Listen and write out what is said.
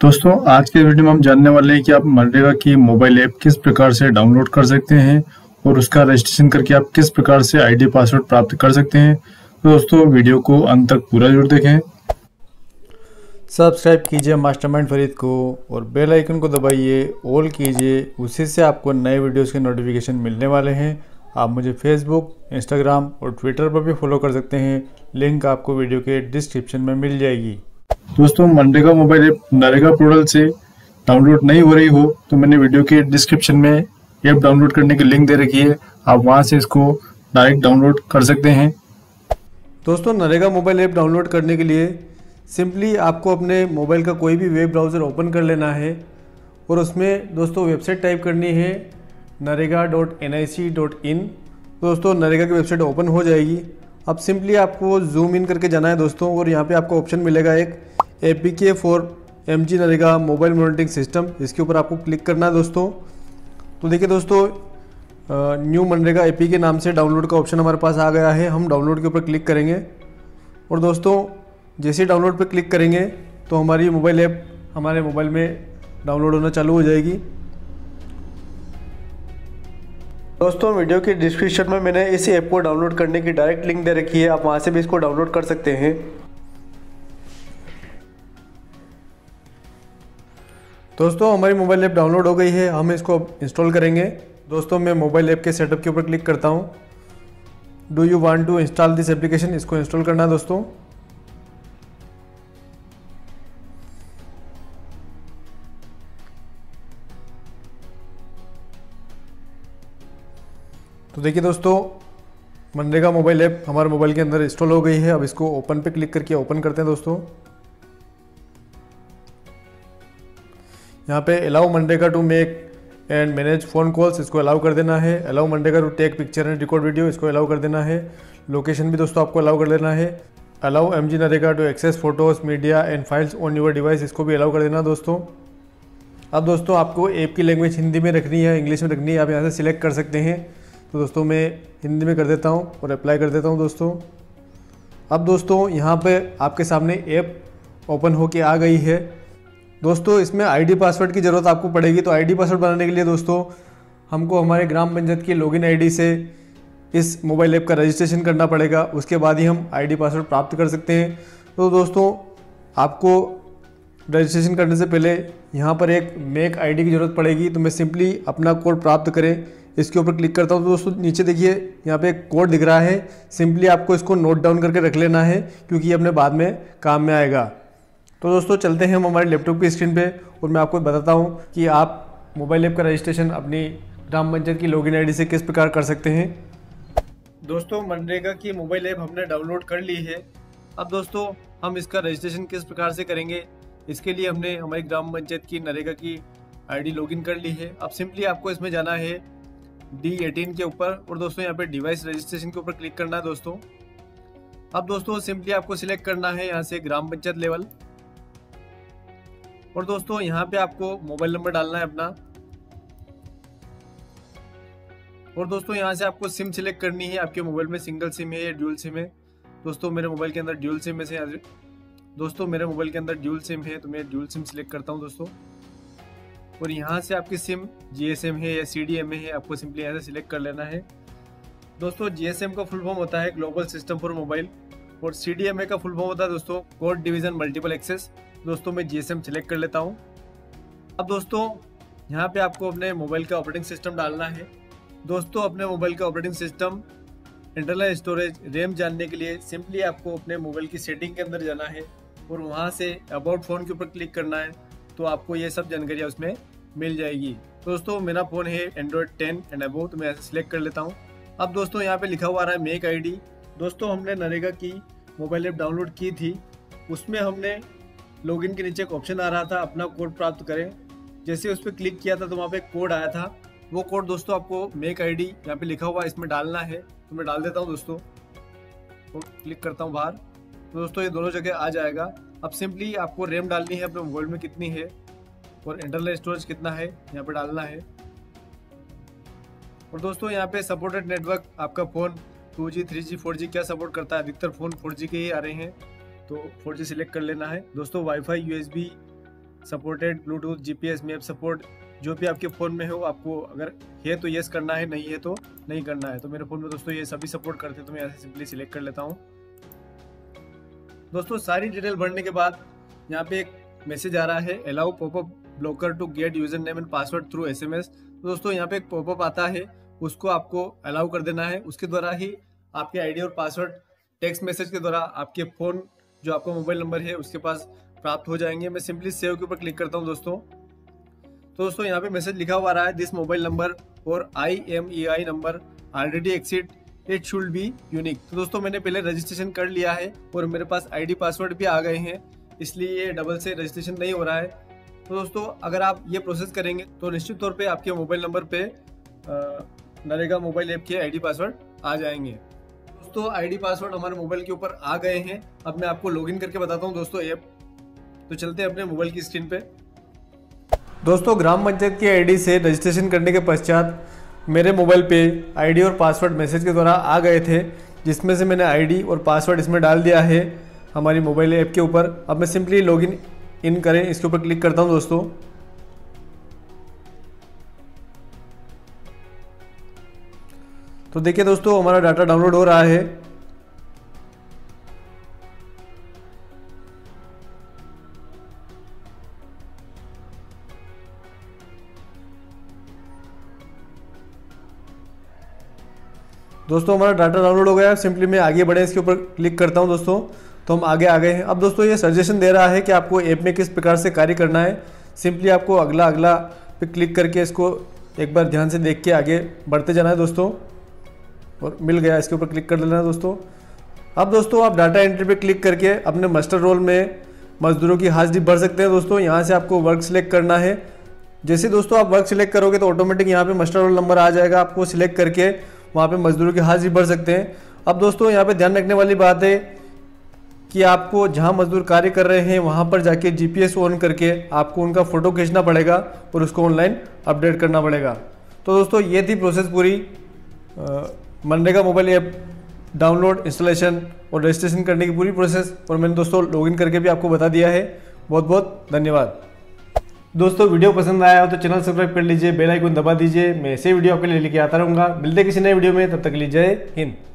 दोस्तों आज के वीडियो में हम जानने वाले हैं कि आप मनरेगा की मोबाइल ऐप किस प्रकार से डाउनलोड कर सकते हैं और उसका रजिस्ट्रेशन करके आप किस प्रकार से आईडी पासवर्ड प्राप्त कर सकते हैं। तो दोस्तों वीडियो को अंत तक पूरा जरूर देखें। सब्सक्राइब कीजिए मास्टरमाइंड फरीद को और बेल आइकन को दबाइए, ऑल कीजिए, उसी से आपको नए वीडियोस के नोटिफिकेशन मिलने वाले हैं। आप मुझे फेसबुक, इंस्टाग्राम और ट्विटर पर भी फॉलो कर सकते हैं। लिंक आपको वीडियो के डिस्क्रिप्शन में मिल जाएगी। दोस्तों MNREGA mobile app NREGA portal से डाउनलोड नहीं हो रही हो तो मैंने वीडियो के डिस्क्रिप्शन में ऐप डाउनलोड करने की लिंक दे रखी है, आप वहां से इसको डायरेक्ट डाउनलोड कर सकते हैं। दोस्तों नरेगा मोबाइल ऐप डाउनलोड करने के लिए सिंपली आपको अपने मोबाइल का कोई भी वेब ब्राउज़र ओपन कर लेना है और उसमें दोस्तों वेबसाइट टाइप करनी है narega.nic.in। दोस्तों नरेगा की वेबसाइट ओपन हो जाएगी। अब सिंपली आपको जूम इन करके जाना है दोस्तों और यहाँ पे आपको ऑप्शन मिलेगा एक APK for MG NREGA mobile monitoring system, इसके ऊपर आपको क्लिक करना है दोस्तों। तो देखिए दोस्तों न्यू मनरेगा APK नाम से डाउनलोड का ऑप्शन हमारे पास आ गया है। हम डाउनलोड के ऊपर क्लिक करेंगे और दोस्तों जैसे ही डाउनलोड पर क्लिक करेंगे तो हमारी मोबाइल ऐप हमारे मोबाइल में डाउनलोड होना चालू हो जाएगी। दोस्तों वीडियो के डिस्क्रिप्शन में मैंने इस ऐप को डाउनलोड करने की डायरेक्ट लिंक दे रखी है, आप वहां से भी इसको डाउनलोड कर सकते हैं। दोस्तों हमारी मोबाइल ऐप डाउनलोड हो गई है, हम इसको इंस्टॉल करेंगे। दोस्तों मैं मोबाइल ऐप के सेटअप के ऊपर क्लिक करता हूं। Do you want to install this application, इसको इंस्टॉल करना है दोस्तों। तो देखिए दोस्तों मनरेगा मोबाइल ऐप हमारे मोबाइल के अंदर इंस्टॉल हो गई है। अब इसको ओपन पे क्लिक करके ओपन करते हैं दोस्तों। यहाँ पे allow MNREGA to make and manage phone calls, इसको अलाउ कर देना है। Allow MNREGA to take picture and record video, इसको अलाउ कर देना है। लोकेशन भी दोस्तों आपको अलाउ कर देना है। Allow MG NREGA to access photos, media and files on your device, इसको भी अलाउ कर देना दोस्तों। अब दोस्तों आपको ऐप की लैंग्वेज हिंदी में रखनी है, इंग्लिश में रखनी है, आप यहाँ से सिलेक्ट कर सकते हैं। तो दोस्तों मैं हिंदी में कर देता हूँ और अप्लाई कर देता हूँ दोस्तों। अब दोस्तों यहाँ पे आपके सामने ऐप ओपन होके आ गई है। दोस्तों इसमें आईडी पासवर्ड की ज़रूरत आपको पड़ेगी। तो आईडी पासवर्ड बनाने के लिए दोस्तों हमको हमारे ग्राम पंचायत की लॉगिन आईडी से इस मोबाइल ऐप का रजिस्ट्रेशन करना पड़ेगा, उसके बाद ही हम आईडी पासवर्ड प्राप्त कर सकते हैं। तो दोस्तों आपको रजिस्ट्रेशन करने से पहले यहाँ पर एक मेक आईडी की ज़रूरत पड़ेगी। तो मैं सिंपली अपना कोड प्राप्त करें इसके ऊपर क्लिक करता हूँ। तो दोस्तों नीचे देखिए यहाँ पे एक कोड दिख रहा है, सिंपली आपको इसको नोट डाउन करके रख लेना है क्योंकि ये अपने बाद में काम में आएगा। तो दोस्तों चलते हैं हम हमारे लैपटॉप की स्क्रीन पे और मैं आपको बताता हूँ कि आप मोबाइल ऐप का रजिस्ट्रेशन अपनी ग्राम पंचायत की लॉगिन आईडी से किस प्रकार कर सकते हैं। दोस्तों मनरेगा की मोबाइल ऐप हमने डाउनलोड कर ली है। अब दोस्तों हम इसका रजिस्ट्रेशन किस प्रकार से करेंगे, इसके लिए हमने हमारी ग्राम पंचायत की नरेगा की आईडी लॉगिन कर ली है। अब सिंपली आपको इसमें जाना है D18 के ऊपर और दोस्तों यहाँ पे डिवाइस रजिस्ट्रेशन के ऊपर क्लिक करना है दोस्तों। अब दोस्तों सिंपली आपको सिलेक्ट करना है यहाँ से ग्राम पंचायत लेवल और दोस्तों यहाँ पे आपको मोबाइल नंबर डालना है अपना और दोस्तों यहाँ से आपको सिम सिलेक्ट करनी है। आपके मोबाइल में सिंगल सिम है या ड्यूल सिम है। दोस्तों मेरे मोबाइल के अंदर ड्यूल सिम है मेरे मोबाइल के अंदर ड्यूल सिम है तो मैं ड्यूल सिम सिलेक्ट करता हूँ दोस्तों। और यहाँ से आपकी सिम GSM है या CDMA है, आपको सिंपली यहाँ से सिलेक्ट कर लेना है। दोस्तों GSM का फुल फॉर्म होता है ग्लोबल सिस्टम फॉर मोबाइल और CDMA का फुल फॉर्म होता है दोस्तों कोड डिवीजन मल्टीपल एक्सेस। दोस्तों मैं GSM सिलेक्ट कर लेता हूँ। अब दोस्तों यहाँ पे आपको अपने मोबाइल का ऑपरेटिंग सिस्टम डालना है। दोस्तों अपने मोबाइल का operating system, internal storage, RAM जानने के लिए सिंपली आपको अपने मोबाइल की सेटिंग के अंदर जाना है और वहाँ से अबाउट फ़ोन के ऊपर क्लिक करना है तो आपको ये सब जानकारियाँ उसमें मिल जाएगी। दोस्तों मेरा फ़ोन है Android 10 एंड अबव, तो मैं ऐसे सिलेक्ट कर लेता हूँ। अब दोस्तों यहाँ पे लिखा हुआ आ रहा है मेक आईडी। दोस्तों हमने नरेगा की मोबाइल ऐप डाउनलोड की थी, उसमें हमने लॉगिन के नीचे एक ऑप्शन आ रहा था अपना कोड प्राप्त करें। जैसे उस पर क्लिक किया था तो वहाँ पे एक कोड आया था, वो कोड दोस्तों आपको मेक आईडी यहाँ पे लिखा हुआ इसमें डालना है। तो मैं डाल देता हूँ दोस्तों और क्लिक करता हूँ बाहर। तो दोस्तों ये दोनों जगह आ जाएगा। अब सिंपली आपको रैम डालनी है अपने मोबाइल में कितनी है और इंटरनल स्टोरेज कितना है यहाँ पे डालना है। और दोस्तों यहाँ पे सपोर्टेड नेटवर्क आपका फ़ोन 2G 3G 4G क्या सपोर्ट करता है, अधिकतर फ़ोन 4G के ही आ रहे हैं तो 4G सिलेक्ट कर लेना है। दोस्तों WiFi USB supported, bluetooth, GPS, map support, जो भी आपके फ़ोन में हो आपको अगर है तो येस करना है, नहीं है तो नहीं करना है। तो मेरे फ़ोन में दोस्तों ये सभी सपोर्ट करते हैं, तो मैं यहाँ से सिंपली सिलेक्ट कर लेता हूँ। दोस्तों सारी डिटेल भरने के बाद यहाँ पे एक मैसेज आ रहा है, allow popup blocker to get user name and password through SMS. तो दोस्तों यहाँ पे एक पॉपअप आता है, उसको आपको अलाउ कर देना है। उसके द्वारा ही आपके आईडी और पासवर्ड टेक्स्ट मैसेज के द्वारा आपके फ़ोन जो आपका मोबाइल नंबर है उसके पास प्राप्त हो जाएंगे। मैं सिंपली सेव के ऊपर क्लिक करता हूँ दोस्तों। तो दोस्तों यहाँ पे मैसेज लिखा हुआ आ रहा है, दिस मोबाइल नंबर और IMEI number already exceed, it should be unique. तो दोस्तों मैंने पहले रजिस्ट्रेशन कर लिया है और मेरे पास आईडी पासवर्ड भी आ गए हैं, इसलिए ये डबल से रजिस्ट्रेशन नहीं हो रहा है। तो दोस्तों अगर आप ये प्रोसेस करेंगे तो निश्चित तौर पे आपके मोबाइल नंबर पे नरेगा मोबाइल ऐप के आईडी पासवर्ड आ जाएंगे। दोस्तों आईडी पासवर्ड हमारे मोबाइल के ऊपर आ गए हैं। अब मैं आपको लॉगिन करके बताता हूँ दोस्तों ऐप। तो चलते हैं अपने मोबाइल की स्क्रीन पे। दोस्तों ग्राम पंचायत की आईडी से रजिस्ट्रेशन करने के पश्चात मेरे मोबाइल पे आईडी और पासवर्ड मैसेज के द्वारा आ गए थे, जिसमें से मैंने आईडी और पासवर्ड इसमें डाल दिया है हमारी मोबाइल ऐप के ऊपर। अब मैं सिंपली लॉगिन इन करें इसके ऊपर क्लिक करता हूं दोस्तों। तो देखिए दोस्तों हमारा डाटा डाउनलोड हो रहा है। दोस्तों हमारा डाटा डाउनलोड हो गया है। सिंपली मैं आगे बढ़े इसके ऊपर क्लिक करता हूं दोस्तों, तो हम आगे आ गए हैं। अब दोस्तों ये सजेशन दे रहा है कि आपको ऐप में किस प्रकार से कार्य करना है। सिंपली आपको अगला पे क्लिक करके इसको एक बार ध्यान से देख के आगे बढ़ते जाना है दोस्तों। और मिल गया, इसके ऊपर क्लिक कर लेना है दोस्तों। अब दोस्तों आप डाटा एंट्री पे क्लिक करके अपने मास्टर रोल में मजदूरों की हाजिरी भर सकते हैं दोस्तों। यहाँ से आपको वर्क सिलेक्ट करना है। जैसे दोस्तों आप वर्क सिलेक्ट करोगे तो ऑटोमेटिक यहाँ पे मास्टर रोल नंबर आ जाएगा, आपको सिलेक्ट करके वहाँ पे मजदूरों की हाजिरी भर सकते हैं। अब दोस्तों यहाँ पे ध्यान रखने वाली बात है कि आपको जहाँ मजदूर कार्य कर रहे हैं वहाँ पर जाके जीपीएस ऑन करके आपको उनका फ़ोटो खींचना पड़ेगा और उसको ऑनलाइन अपडेट करना पड़ेगा। तो दोस्तों ये थी प्रोसेस पूरी MNREGA mobile app download, installation और रजिस्ट्रेशन करने की पूरी प्रोसेस। और मैंने दोस्तों लॉगिन करके भी आपको बता दिया है। बहुत बहुत धन्यवाद। दोस्तों वीडियो पसंद आया हो तो चैनल सब्सक्राइब कर लीजिए, बेल आइकन दबा दीजिए। मैं ऐसे वीडियो आपके लिए लेके आता रहूँगा। मिलते किसी नए वीडियो में, तब तक के लिए जय हिंद।